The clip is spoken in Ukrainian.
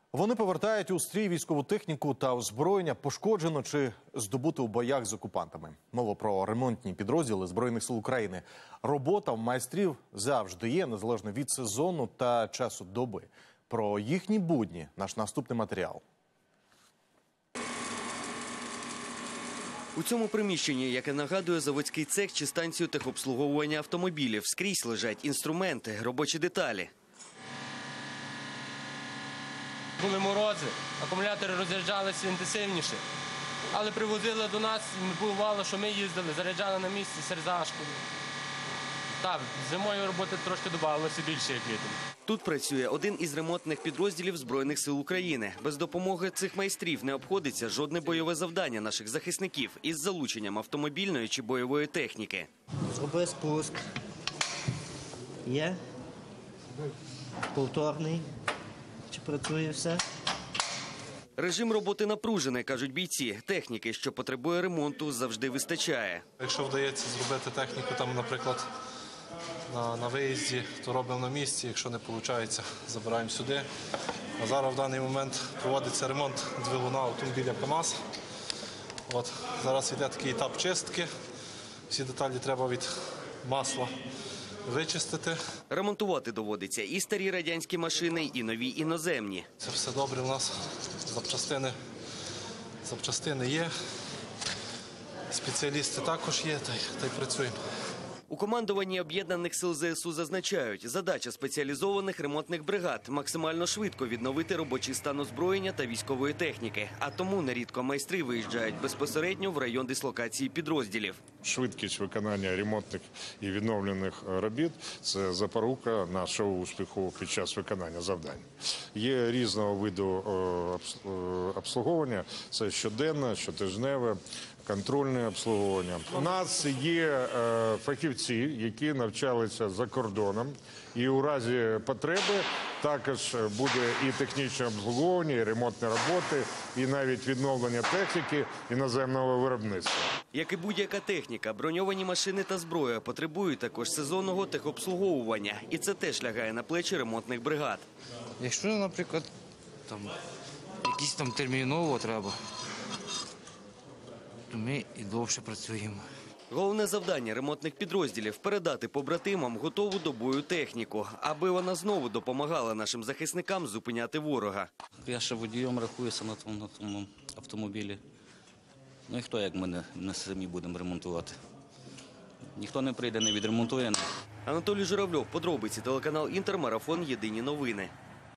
Вони повертають у стрій військову техніку та озброєння, пошкоджено чи здобуто у боях з окупантами. Мова про ремонтні підрозділи Збройних сил України. Робота в майстрів завжди є, незалежно від сезону та часу доби. Про їхні будні – наш наступний матеріал. У цьому приміщенні, яке нагадує заводський цех чи станцію техобслуговування автомобілів, скрізь лежать інструменти, робочі деталі. Були морози, акумулятори розряджалися інтенсивніше, але привозили до нас, бувало, що ми їздили, заряджали на місці серзашку. Так, зимою роботи трошки додавалося більше, як літом. Тут працює один із ремонтних підрозділів Збройних сил України. Без допомоги цих майстрів не обходиться жодне бойове завдання наших захисників із залученням автомобільної чи бойової техніки. Зроби спуск. Є. Повторний. Чи працює все? Режим роботи напружений, кажуть бійці. Техніки, що потребує ремонту, завжди вистачає. Якщо вдається зробити техніку, там, наприклад, на виїзді, то робимо на місці. Якщо не виходить, забираємо сюди. А зараз в даний момент проводиться ремонт двигуна автомобіля КАМАЗ. Зараз йде такий етап чистки. Всі деталі треба від масла вичистити. Ремонтувати доводиться і старі радянські машини, і нові іноземні. Це все добре у нас. Запчастини є. Спеціалісти також є, та й працюємо. У командуванні Об'єднаних сил ЗСУ зазначають, задача спеціалізованих ремонтних бригад – максимально швидко відновити робочий стан озброєння та військової техніки. А тому нерідко майстри виїжджають безпосередньо в район дислокації підрозділів. Швидкість виконання ремонтних і відновлених робіт – це запорука нашого успіху під час виконання завдань. Є різного виду обслуговування – це щоденне, щотижневе, контрольне обслуговування. У нас є фахівці, які навчалися за кордоном, і у разі потреби також буде і технічне обслуговування, і ремонтні роботи, і навіть відновлення техніки іноземного виробництва. Як і будь-яка техніка, броньовані машини та зброя потребують також сезонного техобслуговування. І це теж лягає на плечі ремонтних бригад. Якщо, наприклад, якісь терміново треба, то ми і довше працюємо. Головне завдання ремонтних підрозділів – передати побратимам готову до бою техніку, аби вона знову допомагала нашим захисникам зупиняти ворога. Я ще водієм рахуюся на тому автомобілі. Ну і хто, як ми не самі будемо ремонтувати? Ніхто не прийде, не відремонтує. Анатолій Журавльов, подробиці, телеканал «Інтер», марафон «Єдині новини».